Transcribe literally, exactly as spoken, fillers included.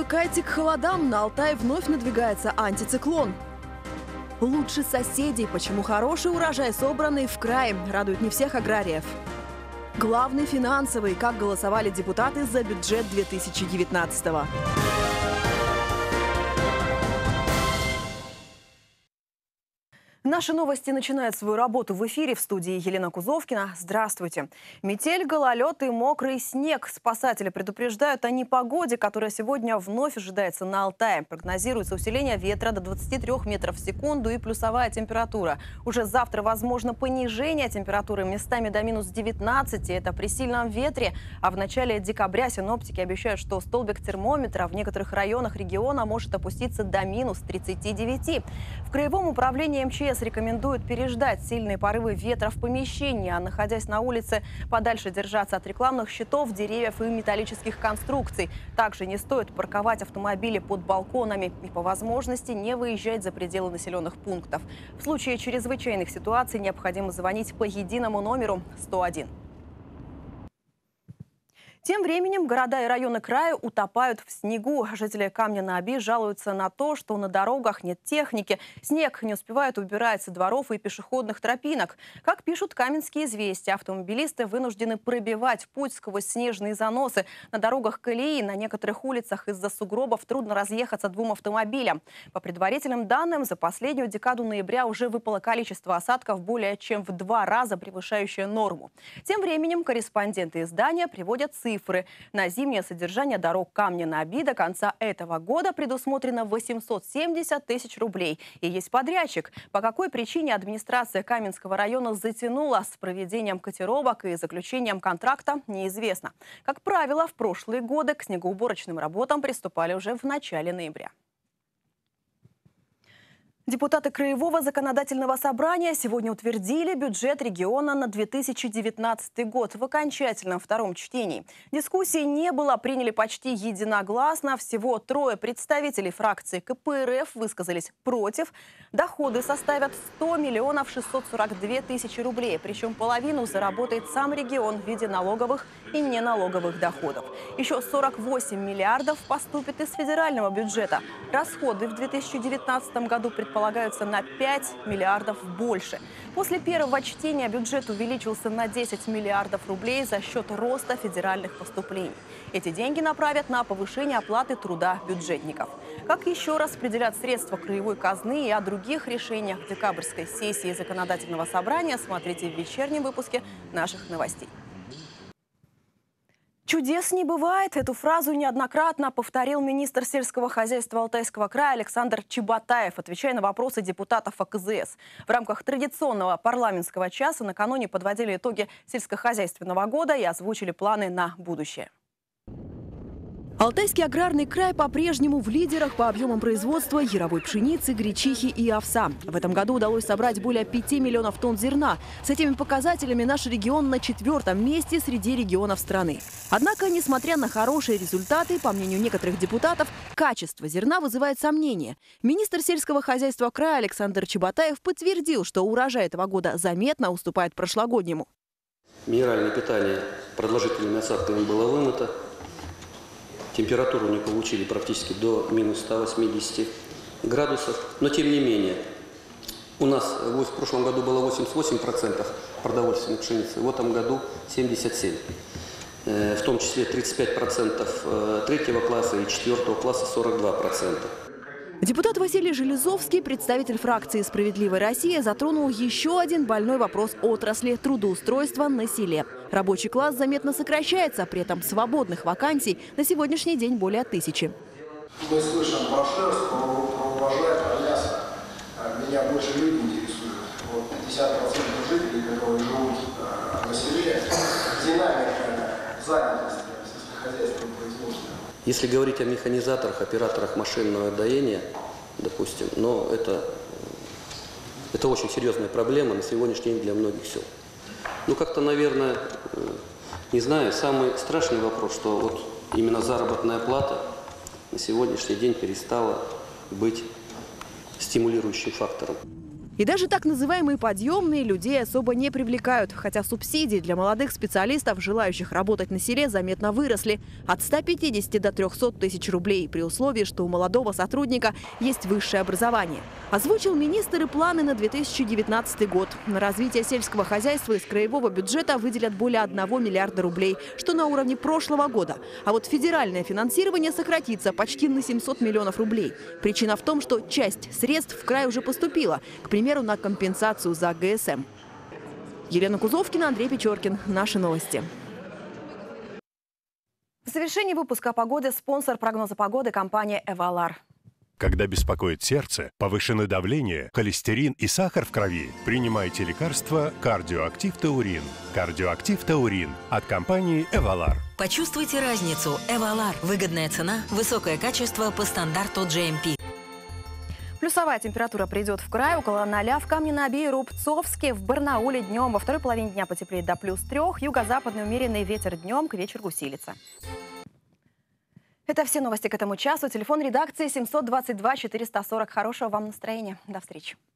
Привыкайте к холодам, на Алтай вновь надвигается антициклон. Лучше соседей, почему хороший урожай, собранный в крае, радует не всех аграриев. Главный финансовый, как голосовали депутаты за бюджет две тысячи девятнадцатого. Наши новости начинают свою работу в эфире. В студии Елена Кузовкина. Здравствуйте. Метель, гололед и мокрый снег. Спасатели предупреждают о непогоде, которая сегодня вновь ожидается на Алтае. Прогнозируется усиление ветра до двадцати трёх метров в секунду и плюсовая температура. Уже завтра возможно понижение температуры местами до минус девятнадцати. Это при сильном ветре. А в начале декабря синоптики обещают, что столбик термометра в некоторых районах региона может опуститься до минус тридцати девяти. В Краевом управлении эм че эс рекомендуют переждать сильные порывы ветра в помещении, а находясь на улице, подальше держаться от рекламных щитов, деревьев и металлических конструкций. Также не стоит парковать автомобили под балконами и по возможности не выезжать за пределы населенных пунктов. В случае чрезвычайных ситуаций необходимо звонить по единому номеру сто один. Тем временем города и районы края утопают в снегу. Жители Камня-на-Оби жалуются на то, что на дорогах нет техники. Снег не успевает убирать со дворов и пешеходных тропинок. Как пишут Каменские известия, автомобилисты вынуждены пробивать путь сквозь снежные заносы. На дорогах колеи, на некоторых улицах из-за сугробов трудно разъехаться двум автомобилям. По предварительным данным, за последнюю декаду ноября уже выпало количество осадков более чем в два раза превышающее норму. Тем временем корреспонденты издания приводят цифры. На зимнее содержание дорог Камня-на-Оби до конца этого года предусмотрено восемьсот семьдесят тысяч рублей. И есть подрядчик. По какой причине администрация Каменского района затянула с проведением котировок и заключением контракта, неизвестно. Как правило, в прошлые годы к снегоуборочным работам приступали уже в начале ноября. Депутаты Краевого законодательного собрания сегодня утвердили бюджет региона на две тысячи девятнадцатый год в окончательном втором чтении. Дискуссии не было, приняли почти единогласно. Всего трое представителей фракции ка пэ эр эф высказались против. Доходы составят сто миллионов шестьсот сорок две тысячи рублей. Причем половину заработает сам регион в виде налоговых и неналоговых доходов. Еще сорок восемь миллиардов поступит из федерального бюджета. Расходы в две тысячи девятнадцатом году предполагаются полагаются на пять миллиардов больше. После первого чтения бюджет увеличился на десять миллиардов рублей за счет роста федеральных поступлений. Эти деньги направят на повышение оплаты труда бюджетников. Как еще распределять средства краевой казны и о других решениях декабрьской сессии законодательного собрания смотрите в вечернем выпуске наших новостей. Чудес не бывает. Эту фразу неоднократно повторил министр сельского хозяйства Алтайского края Александр Чеботаев, отвечая на вопросы депутатов а ка зэ эс. В рамках традиционного парламентского часа накануне подводили итоги сельскохозяйственного года и озвучили планы на будущее. Алтайский аграрный край по-прежнему в лидерах по объемам производства яровой пшеницы, гречихи и овса. В этом году удалось собрать более пяти миллионов тонн зерна. С этими показателями наш регион на четвертом месте среди регионов страны. Однако, несмотря на хорошие результаты, по мнению некоторых депутатов, качество зерна вызывает сомнения. Министр сельского хозяйства края Александр Чеботаев подтвердил, что урожай этого года заметно уступает прошлогоднему. Минеральное питание продолжительными осадками было вымыто. Температуру не получили практически до минус ста восьмидесяти градусов. Но тем не менее, у нас в прошлом году было восемьдесят восемь процентов продовольственной пшеницы, в этом году семьдесят семь процентов. В том числе тридцать пять процентов третьего класса и четвертого класса сорок два процента. Депутат Василий Железовский, представитель фракции «Справедливая Россия», затронул еще один больной вопрос отрасли – трудоустройства на селе. Рабочий класс заметно сокращается, при этом свободных вакансий на сегодняшний день более тысячи. Мы слышим про шерсть, про урожай, про мясо. Меня больше люди интересуют. Вот пятьдесят процентов жителей, которые живут на селе, динамика занятости сельскохозяйственного производства. Если говорить о механизаторах, операторах машинного доения, допустим, но это, это очень серьезная проблема на сегодняшний день для многих сел. Ну, как-то, наверное, не знаю, самый страшный вопрос, что вот именно заработная плата на сегодняшний день перестала быть стимулирующим фактором. И даже так называемые подъемные людей особо не привлекают. Хотя субсидии для молодых специалистов, желающих работать на селе, заметно выросли. От ста пятидесяти до трёхсот тысяч рублей при условии, что у молодого сотрудника есть высшее образование. Озвучил министр и планы на две тысячи девятнадцатый год. На развитие сельского хозяйства из краевого бюджета выделят более одного миллиарда рублей, что на уровне прошлого года. А вот федеральное финансирование сократится почти на семьсот миллионов рублей. Причина в том, что часть средств в край уже поступила. К примеру, на компенсацию за гэ эс эм. Елена Кузовкина, Андрей Печоркин. Наши новости. В завершении выпуска погоды спонсор прогноза погоды — компания «Эвалар». Когда беспокоит сердце, повышено давление, холестерин и сахар в крови, принимайте лекарство «Кардиоактив Таурин». «Кардиоактив Таурин» от компании «Эвалар». Почувствуйте разницу. «Эвалар» – выгодная цена, высокое качество по стандарту джей эм пи. Плюсовая температура придет в край около ноля в Камне-на-Оби и Рубцовске. В Барнауле днем, во второй половине дня потеплеет до плюс трех. Юго-западный умеренный ветер днем, к вечеру усилится. Это все новости к этому часу. Телефон редакции семьсот двадцать два четыреста сорок. Хорошего вам настроения. До встречи.